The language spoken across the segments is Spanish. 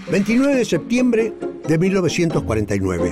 29 de septiembre de 1949.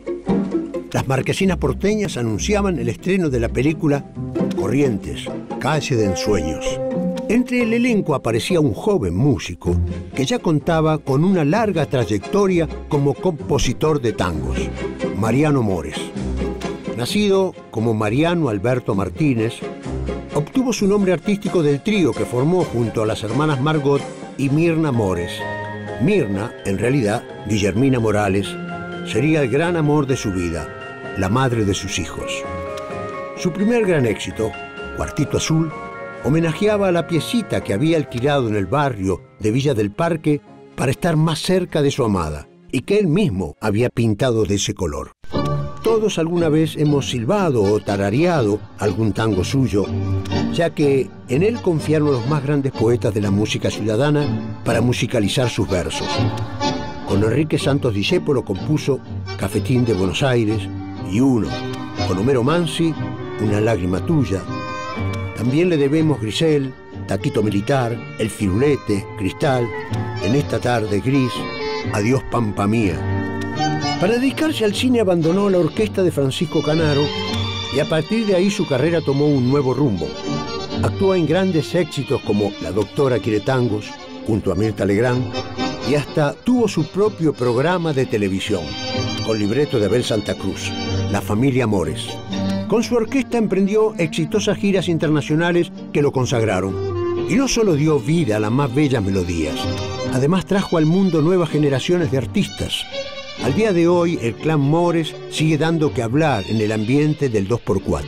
Las marquesinas porteñas anunciaban el estreno de la película Corrientes, calle de ensueños. Entre el elenco aparecía un joven músico que ya contaba con una larga trayectoria como compositor de tangos, Mariano Mores. Nacido como Mariano Alberto Martínez, obtuvo su nombre artístico del trío que formó junto a las hermanas Margot y Mirna Mores. Mirna, en realidad, Guillermina Morales, sería el gran amor de su vida, la madre de sus hijos. Su primer gran éxito, Cuartito Azul, homenajeaba a la piecita que había alquilado en el barrio de Villa del Parque para estar más cerca de su amada y que él mismo había pintado de ese color. Todos alguna vez hemos silbado o tarareado algún tango suyo, ya que en él confiaron los más grandes poetas de la música ciudadana para musicalizar sus versos. Con Enrique Santos Discépolo compuso Cafetín de Buenos Aires y uno, con Homero Mansi, Una lágrima tuya. También le debemos Grisel, Taquito Militar, El Firulete, Cristal, En esta tarde gris, Adiós Pampa Mía. Para dedicarse al cine abandonó la orquesta de Francisco Canaro y a partir de ahí su carrera tomó un nuevo rumbo. Actuó en grandes éxitos como La Doctora Quiere Tangos, junto a Mirta Legrand, y hasta tuvo su propio programa de televisión, con libreto de Abel Santa Cruz, La Familia Mores. Con su orquesta emprendió exitosas giras internacionales que lo consagraron. Y no solo dio vida a las más bellas melodías, además trajo al mundo nuevas generaciones de artistas. Al día de hoy, el clan Mores sigue dando que hablar en el ambiente del 2x4.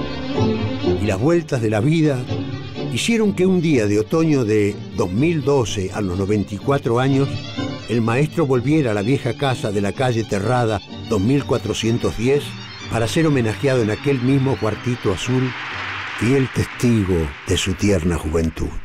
Y las vueltas de la vida hicieron que un día de otoño de 2012, a los 94 años, el maestro volviera a la vieja casa de la calle Terrada 2410 para ser homenajeado en aquel mismo Cuartito Azul, fiel testigo de su tierna juventud.